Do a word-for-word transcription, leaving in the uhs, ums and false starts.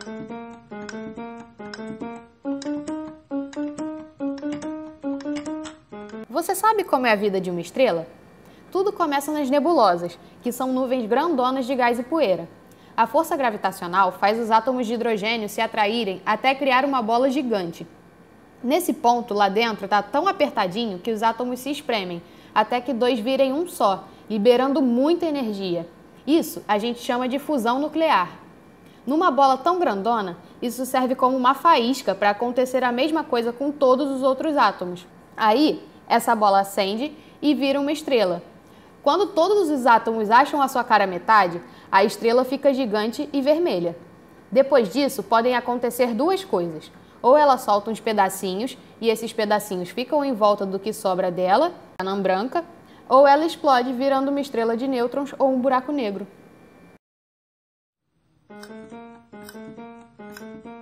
Você sabe como é a vida de uma estrela? Tudo começa nas nebulosas, que são nuvens grandonas de gás e poeira. A força gravitacional faz os átomos de hidrogênio se atraírem até criar uma bola gigante. Nesse ponto, lá dentro, está tão apertadinho que os átomos se espremem, até que dois virem um só, liberando muita energia. Isso a gente chama de fusão nuclear. Numa bola tão grandona, isso serve como uma faísca para acontecer a mesma coisa com todos os outros átomos. Aí, essa bola acende e vira uma estrela. Quando todos os átomos acham a sua cara metade, a estrela fica gigante e vermelha. Depois disso, podem acontecer duas coisas. Ou ela solta uns pedacinhos, e esses pedacinhos ficam em volta do que sobra dela, a anã branca, ou ela explode virando uma estrela de nêutrons ou um buraco negro.